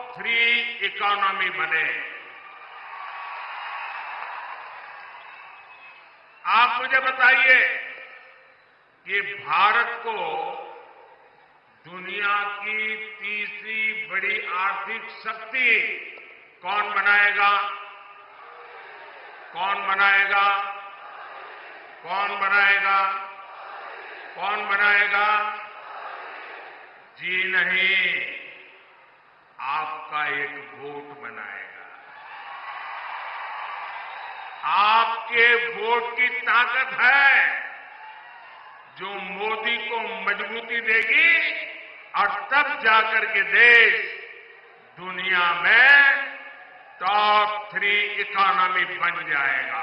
3 economy बने। आप मुझे बताइए कि भारत को दुनिया की तीसरी बड़ी आर्थिक शक्ति कौन बनाएगा? कौन बनाएगा? कौन बनाएगा? कौन बनाएगा? जी नहीं, आपका एक वोट बनाएगा। आपके वोट की ताकत है जो मोदी को मजबूती देगी और तब जाकर के देश दुनिया में टॉप 3 इकोनॉमी बन जाएगा।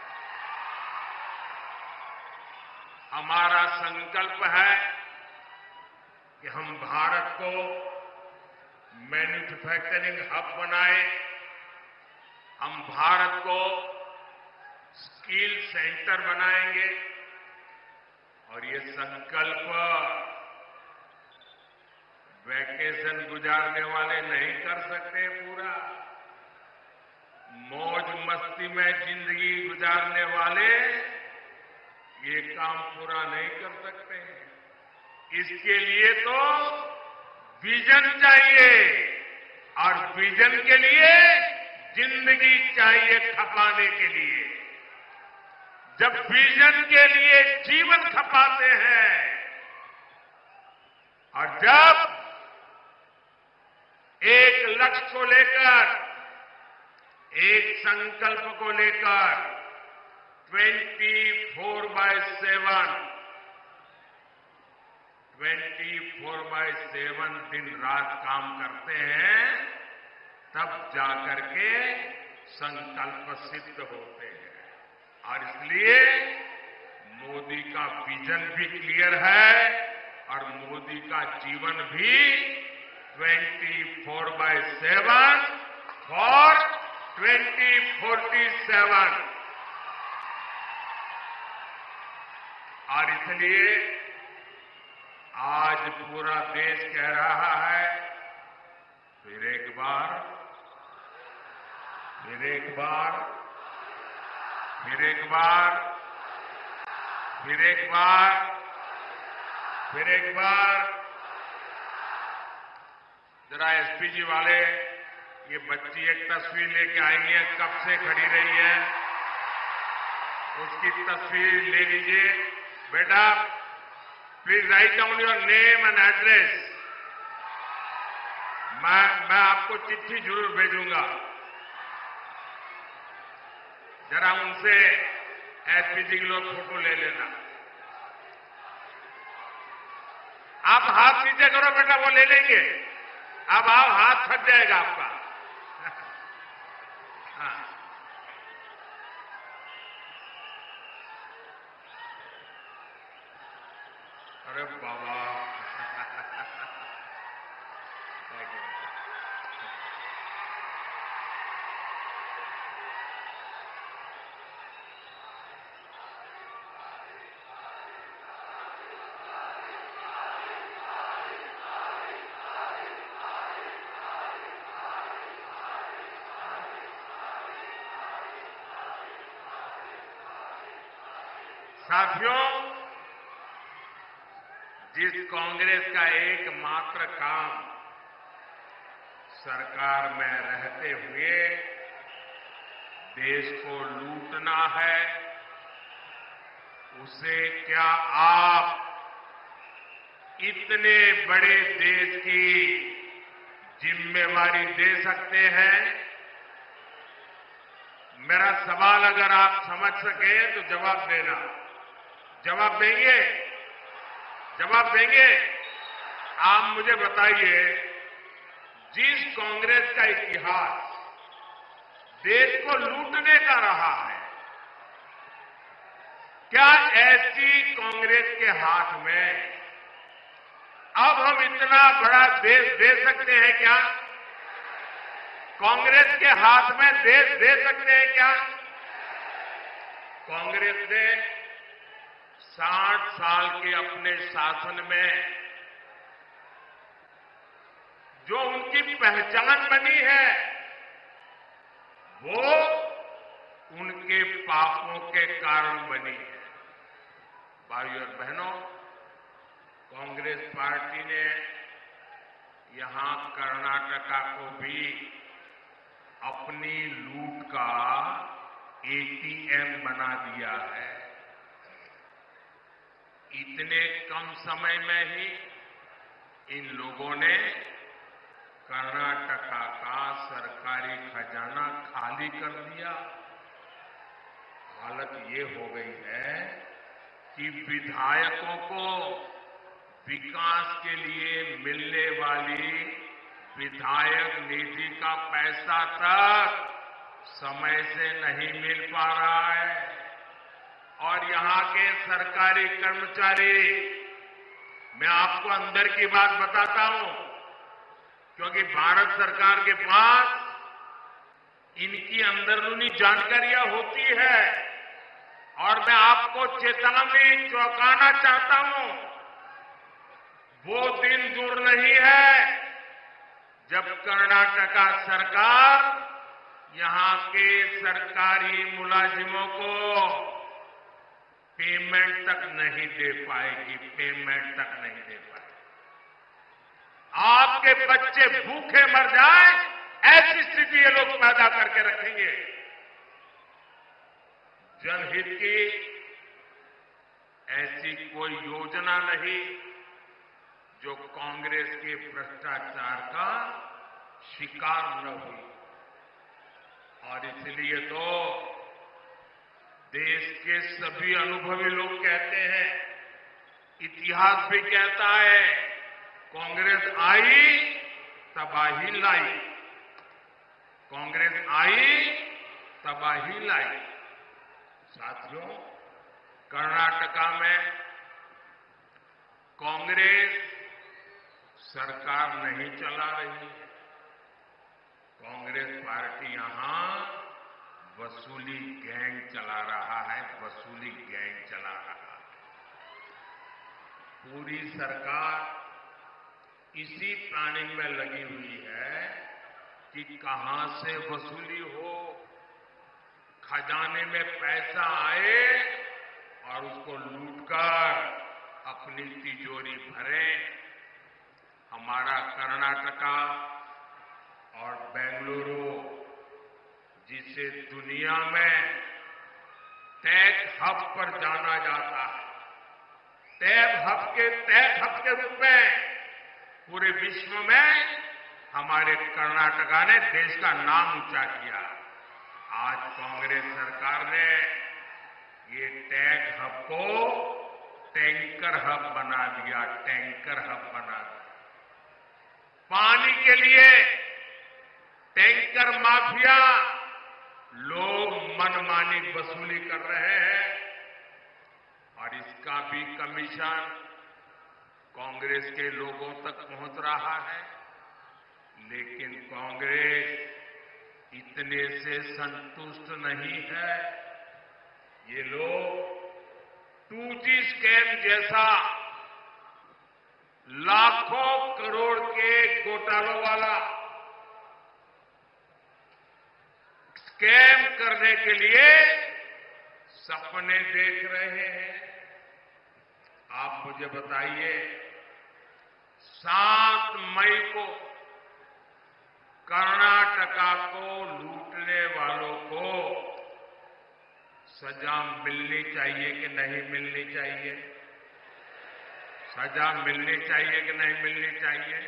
हमारा संकल्प है कि हम भारत को मैन्युफैक्चरिंग हब बनाएं, हम भारत को स्किल सेंटर बनाएंगे और ये संकल्प वैकेशन गुजारने वाले नहीं कर सकते पूरा। मौज मस्ती में जिंदगी गुजारने वाले ये काम पूरा नहीं कर सकते। इसके लिए तो विजन चाहिए और विजन के लिए जिंदगी चाहिए खपाने के लिए। जब विजन के लिए जीवन खपाते हैं और जब एक लक्ष्य को लेकर, एक संकल्प को लेकर 24/7 दिन रात काम करते हैं, तब जाकर के संकल्प सिद्ध होते हैं। और इसलिए मोदी का विजन भी क्लियर है और मोदी का जीवन भी 24/7 फॉर 2047। और इसलिए आज पूरा देश कह रहा है, फिर एक बार, फिर एक बार, फिर एक बार, फिर एक बार, फिर एक बार। जरा एसपीजी वाले, ये बच्ची एक तस्वीर लेके आई है, कब से खड़ी रही है, उसकी तस्वीर ले लीजिए। बेटा please write down your name and address. मैं आपको चिट्ठी जरूर भेजूंगा। जरा उनसे एसपीजी के लोग फोटो ले लेना। आप हाथ नीचे करो बेटा, वो ले लेंगे। अब आओ, हाथ थक जाएगा आपका। हाँ। अरे बाबा साथियों, जिस कांग्रेस का एकमात्र काम सरकार में रहते हुए देश को लूटना है, उसे क्या आप इतने बड़े देश की जिम्मेवारी दे सकते हैं? मेरा सवाल अगर आप समझ सके तो जवाब देना। जवाब देंगे? जवाब देंगे? आप मुझे बताइए, जिस कांग्रेस का इतिहास देश को लूटने का रहा है, क्या ऐसी कांग्रेस के हाथ में अब हम इतना बड़ा देश दे सकते हैं क्या? कांग्रेस के हाथ में देश दे सकते हैं क्या? कांग्रेस ने 60 साल के अपने शासन में जो उनकी पहचान बनी है, वो उनके पापों के कारण बनी है। भाइयों और बहनों, कांग्रेस पार्टी ने यहां कर्नाटका को भी अपनी लूट का एटीएम बना दिया है। इतने कम समय में ही इन लोगों ने कर्नाटका का सरकारी खजाना खाली कर दिया। हालत ये हो गई है कि विधायकों को विकास के लिए मिलने वाली विधायक निधि का पैसा तक समय से नहीं मिल पा रहा है। और यहां के सरकारी कर्मचारी, मैं आपको अंदर की बात बताता हूं, क्योंकि भारत सरकार के पास इनकी अंदरूनी जानकारियां होती है, और मैं आपको चेतावनी चौंकाना चाहता हूं। वो दिन दूर नहीं है जब कर्नाटका सरकार यहां के सरकारी मुलाजिमों को पेमेंट तक नहीं दे पाएगी, पेमेंट तक नहीं दे पाएगी। आपके बच्चे भूखे मर जाए, ऐसी स्थिति ये लोग पैदा करके रखेंगे। जनहित की ऐसी कोई योजना नहीं जो कांग्रेस के भ्रष्टाचार का शिकार न हुई। और इसलिए तो देश के सभी अनुभवी लोग कहते हैं, इतिहास भी कहता है, कांग्रेस आई तबाही लाई, कांग्रेस आई तबाही लाई। साथियों, कर्नाटका में कांग्रेस सरकार नहीं चला रही है। कांग्रेस पार्टी यहां वसूली गैंग चला रहा है, वसूली गैंग चला रहा है। पूरी सरकार इसी प्लानिंग में लगी हुई है कि कहां से वसूली हो, खजाने में पैसा आए और उसको लूटकर अपनी तिजोरी भरें। हमारा कर्नाटका और बेंगलुरु, जिसे दुनिया में टेक हब पर जाना जाता है, टेक हब के रूप में पूरे विश्व में हमारे कर्नाटका ने देश का नाम ऊंचा किया। आज कांग्रेस सरकार ने ये टेक हब को टैंकर हब बना दिया, टैंकर हब बना दिया। पानी के लिए टैंकर माफिया लोग मनमानी वसूली कर रहे हैं, और इसका भी कमीशन कांग्रेस के लोगों तक पहुंच रहा है। लेकिन कांग्रेस इतने से संतुष्ट नहीं है। ये लोग 2G स्कैम जैसा लाखों करोड़ के घोटालों वाला स्कैम करने के लिए सपने देख रहे हैं। आप मुझे बताइए, 7 मई को कर्नाटका को लूटने वालों को सजा मिलनी चाहिए कि नहीं मिलनी चाहिए? सजा मिलनी चाहिए कि नहीं मिलनी चाहिए?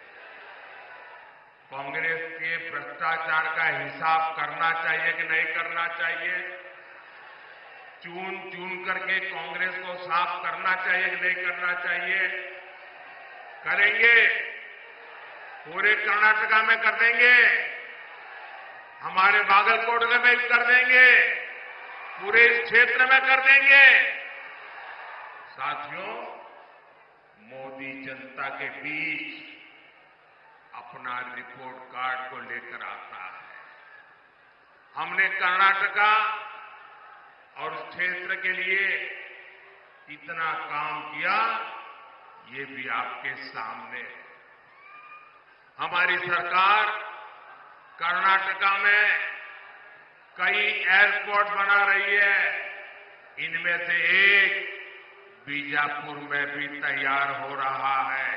कांग्रेस के भ्रष्टाचार का हिसाब करना चाहिए कि नहीं करना चाहिए? चून चून करके कांग्रेस को साफ करना चाहिए कि नहीं करना चाहिए? करेंगे? पूरे कर्नाटका में कर देंगे, हमारे बागलकोट में भी कर देंगे, पूरे इस क्षेत्र में कर देंगे। साथियों, मोदी जनता के बीच अपना रिपोर्ट कार्ड को लेकर आता है। हमने कर्नाटका और उस क्षेत्र के लिए कितना काम किया, ये भी आपके सामने है। हमारी सरकार कर्नाटका में कई एयरपोर्ट बना रही है। इनमें से एक बीजापुर में भी तैयार हो रहा है।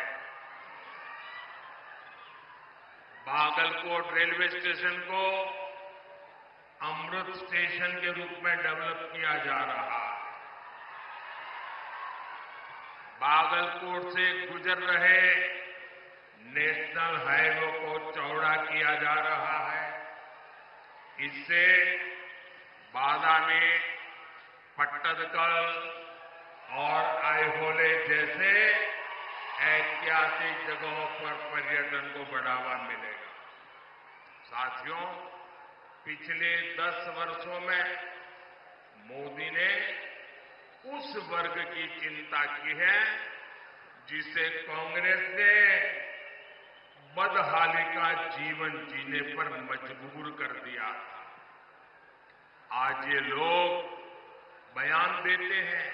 बागलकोट रेलवे स्टेशन को अमृत स्टेशन के रूप में डेवलप किया जा रहा है। बागलकोट से गुजर रहे नेशनल हाईवे को चौड़ा किया जा रहा है। इससे बादामी, पट्टदकल और आइहोले जैसे ऐतिहासिक जगहों पर पर्यटन को बढ़ावा मिलेगा। साथियों, पिछले 10 वर्षों में मोदी ने उस वर्ग की चिंता की है जिसे कांग्रेस ने बदहाली का जीवन जीने पर मजबूर कर दिया था। आज ये लोग बयान देते हैं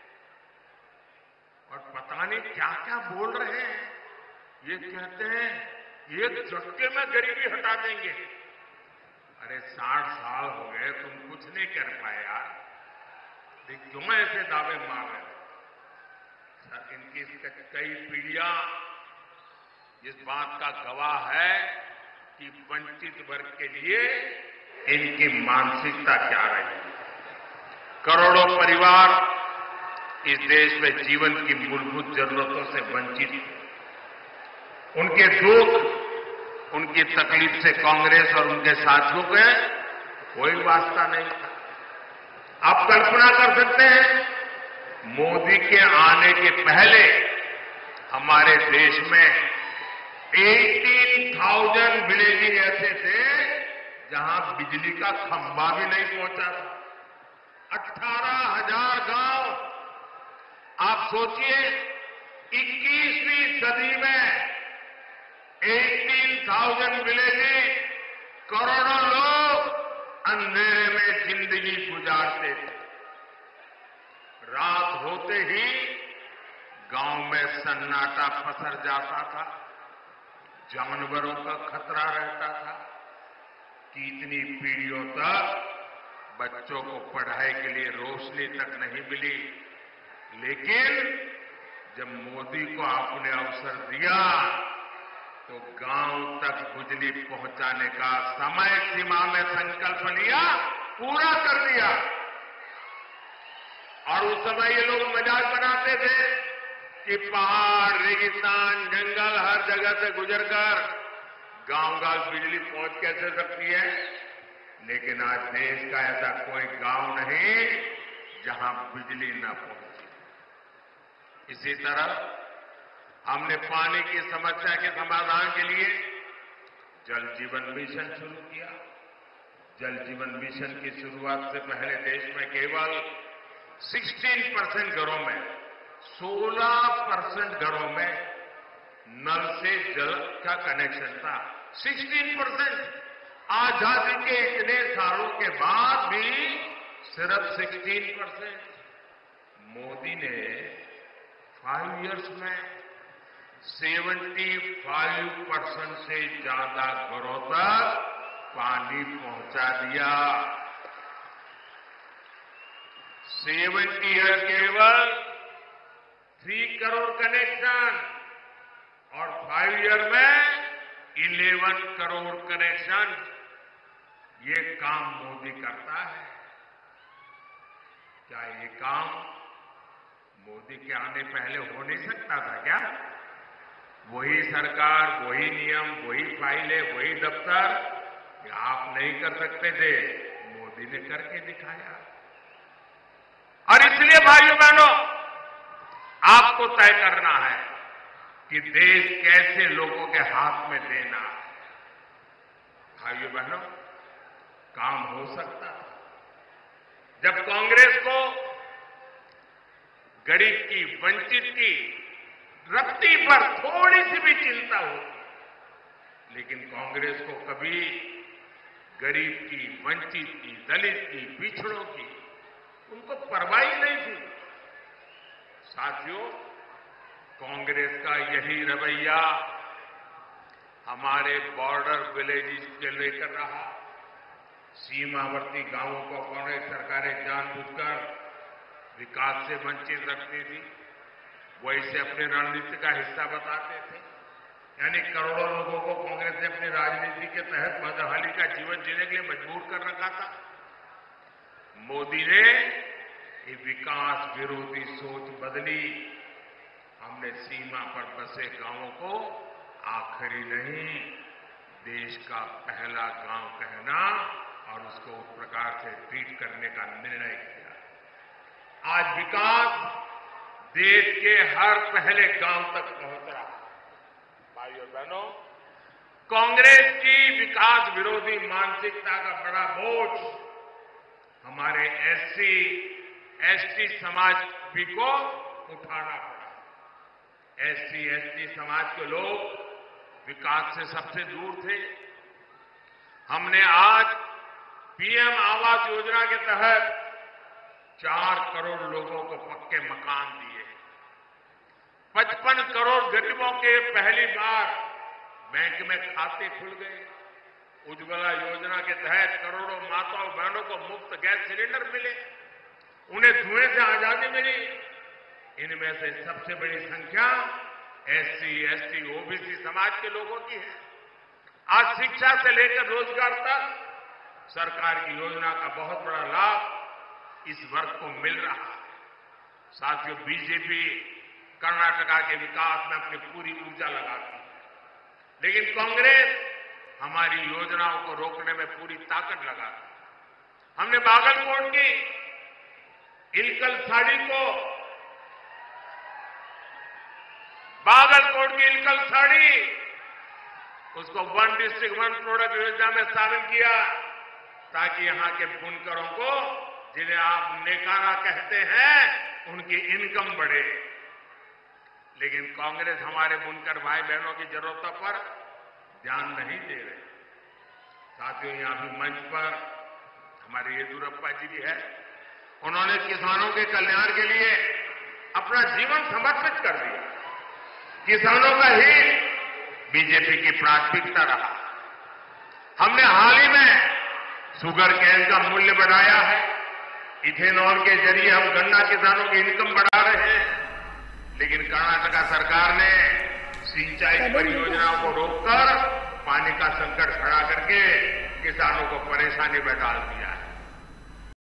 और पता नहीं क्या क्या बोल रहे हैं। ये कहते हैं एक झटके में गरीबी हटा देंगे। अरे 60 साल हो गए, तुम कुछ नहीं कर पाए यार, क्यों ऐसे दावे मार रहे हैं? सर, इनकी कई पीढ़ियां इस बात का गवाह है कि वंचित वर्ग के लिए इनकी मानसिकता क्या रही। करोड़ों परिवार इस देश में जीवन की मूलभूत जरूरतों से वंचित थे। उनके दुख, उनकी तकलीफ से कांग्रेस और उनके साथियों के कोई वास्ता नहीं था। आप कल्पना कर सकते हैं, मोदी के आने के पहले हमारे देश में 18,000 विलेज ऐसे थे जहां बिजली का खंभा भी नहीं पहुंचा था। 18,000 गांव। आप सोचिए, 21वीं सदी में 18,000 विलेज, करोड़ों लोग अंधेरे में जिंदगी गुजारते थे। रात होते ही गांव में सन्नाटा पसर जाता था, जानवरों का खतरा रहता था। कितनी पीढ़ियों तक बच्चों को पढ़ाई के लिए रोशनी तक नहीं मिली। लेकिन जब मोदी को आपने अवसर दिया तो गांव तक बिजली पहुंचाने का समय सीमा में संकल्प लिया, पूरा कर दिया। और उस समय ये लोग मजाक बनाते थे कि पहाड़, रेगिस्तान, जंगल हर जगह से गुजरकर गांव-गांव बिजली पहुंच कैसे सकती है। लेकिन आज देश का ऐसा कोई गांव नहीं जहां बिजली न पहुंचे। इसी तरह हमने पानी की समस्या के समाधान के लिए जल जीवन मिशन शुरू किया। जल जीवन मिशन की शुरुआत से पहले देश में केवल 16% घरों में, 16% घरों में नल से जल का कनेक्शन था। 16%। आजादी के इतने सालों के बाद भी सिर्फ 16%। मोदी ने 5 इयर्स में 75% से ज्यादा घरों तक पानी पहुंचा दिया। 70 ईयर केवल 3 करोड़ कनेक्शन और 5 ईयर में 11 करोड़ कनेक्शन। ये काम मोदी करता है। क्या ये काम मोदी के आने पहले हो नहीं सकता था क्या? वही सरकार, वही नियम, वही फाइलें, वही दफ्तर, ये आप नहीं कर सकते थे, मोदी ने करके दिखाया। और इसलिए भाइयों बहनों, आपको तय करना है कि देश कैसे लोगों के हाथ में देना है। भाइयों बहनों, काम हो सकता है जब कांग्रेस को गरीब की, वंचित की रत्ती पर थोड़ी सी भी चिंता होती। लेकिन कांग्रेस को कभी गरीब की, वंचित की, दलित की, पिछड़ों की उनको परवाह ही नहीं थी। साथियों, कांग्रेस का यही रवैया हमारे बॉर्डर विलेजेस के लेकर रहा। सीमावर्ती गांवों को कांग्रेस सरकारें जानबूझकर विकास से वंचित रखती थी, वो इसे अपनी रणनीति का हिस्सा बताते थे। यानी करोड़ों लोगों को कांग्रेस ने अपनी राजनीति के तहत बदहाली का जीवन जीने के लिए मजबूर कर रखा था। मोदी ने ये विकास विरोधी सोच बदली। हमने सीमा पर बसे गांवों को आखिरी नहीं, देश का पहला गांव कहना और उसको उस प्रकार से ट्रीट करने का निर्णय किया। आज विकास देश के हर पहले गांव तक पहुंच रहा है। भाइयों बहनों, कांग्रेस की विकास विरोधी मानसिकता का बड़ा बोझ हमारे एससी, एसटी समाज भी को उठाना पड़ा। एससी, एसटी समाज के लोग विकास से सबसे दूर थे। हमने आज पीएम आवास योजना के तहत 4 करोड़ लोगों को पक्के मकान दिए। 55 करोड़ गरीबों के पहली बार बैंक में खाते खुल गए। उज्ज्वला योजना के तहत करोड़ों माताओं बहनों को मुफ्त गैस सिलेंडर मिले, उन्हें धुएं से आजादी मिली। इनमें से सबसे बड़ी संख्या एससी, एसटी, ओबीसी समाज के लोगों की है। आज शिक्षा से लेकर रोजगार तक सरकार की योजना का बहुत बड़ा लाभ इस वर्ग को मिल रहा है। साथियों, बीजेपी कर्नाटका के विकास में अपनी पूरी ऊर्जा लगाती है, लेकिन कांग्रेस हमारी योजनाओं को रोकने में पूरी ताकत लगाती है। हमने बागलकोट की इलकल साड़ी उसको 1 डिस्ट्रिक्ट 1 प्रोडक्ट योजना में शामिल किया, ताकि यहां के बुनकरों को, जिन्हें आप नेकारा कहते हैं, उनकी इनकम बढ़े। लेकिन कांग्रेस हमारे बुनकर भाई बहनों की जरूरतों पर ध्यान नहीं दे रहे। साथियों, यहां भी मंच पर हमारे येदियुरप्पा जी भी है। उन्होंने किसानों के कल्याण के लिए अपना जीवन समर्पित कर दिया। किसानों का हित बीजेपी की प्राथमिकता रहा। हमने हाल ही में शुगर केन का मूल्य बढ़ाया है। इथेनॉल के जरिए हम गन्ना किसानों की इनकम बढ़ा रहे हैं। लेकिन कर्नाटका सरकार ने सिंचाई परियोजनाओं को रोककर पानी का संकट खड़ा करके किसानों को परेशानी में डाल दिया।